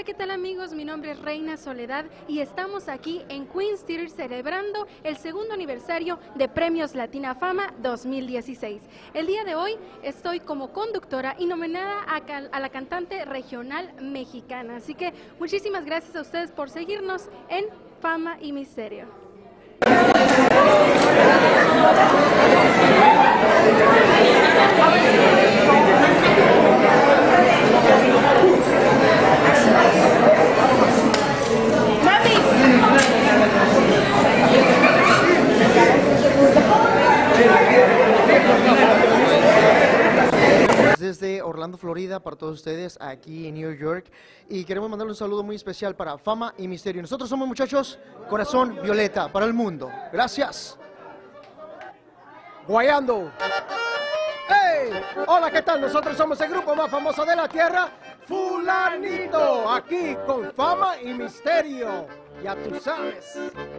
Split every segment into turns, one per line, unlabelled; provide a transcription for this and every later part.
Hola, ¿qué tal amigos? Mi nombre es Reina Soledad y estamos aquí en Queens Theater celebrando el segundo aniversario de Premios Latina Fama 2016. El día de hoy estoy como conductora y nominada a la cantante regional mexicana. Así que muchísimas gracias a ustedes por seguirnos en Fama y Misterio.
Desde Orlando, Florida, para todos ustedes aquí en New York, y queremos mandarle un saludo muy especial para Fama y Misterio. Nosotros somos, muchachos, Corazón Violeta para el mundo. Gracias.
Guayando. ¡Hey! Hola, ¿qué tal? Nosotros somos el grupo más famoso de la tierra, Fulanito, aquí con Fama y Misterio. Ya tú sabes.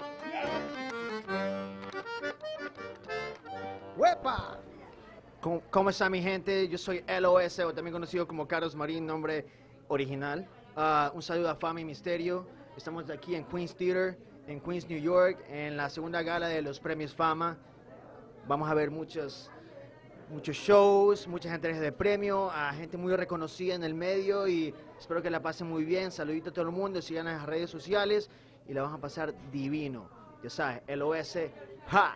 ¡Huepa!
¿Cómo está mi gente? Yo soy LOS, o también conocido como Carlos Marín, nombre original. Un saludo a Fama y Misterio. Estamos aquí en Queens Theater, en Queens, New York, en la segunda gala de los Premios Fama. Vamos a ver muchos shows, mucha gente de premio, a gente muy reconocida en el medio, y espero que la pasen muy bien. Saludito a todo el mundo, sigan en las redes sociales y la vamos a pasar divino. Ya sabes, LOS, ¡ja!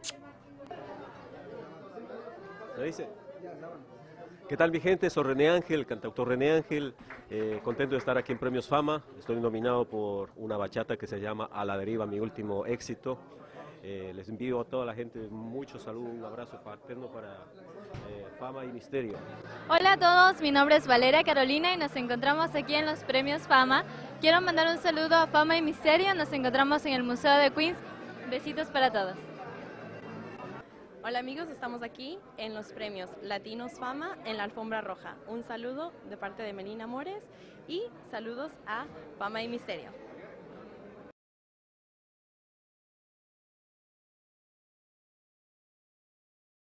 ¿Lo dice? ¿Qué tal mi gente? Soy René Ángel, cantautor René Ángel, contento de estar aquí en Premios Fama. Estoy nominado por una bachata que se llama A la Deriva, mi último éxito. Les envío a toda la gente mucho saludo, un abrazo fraterno para Fama y Misterio.
Hola a todos, mi nombre es Valeria Carolina y nos encontramos aquí en los Premios Fama. Quiero mandar un saludo a Fama y Misterio, nos encontramos en el Museo de Queens. Besitos para todos.
Hola amigos, estamos aquí en los Premios Latinos Fama en la Alfombra Roja. Un saludo de parte de Melina Mores y saludos a Fama y Misterio.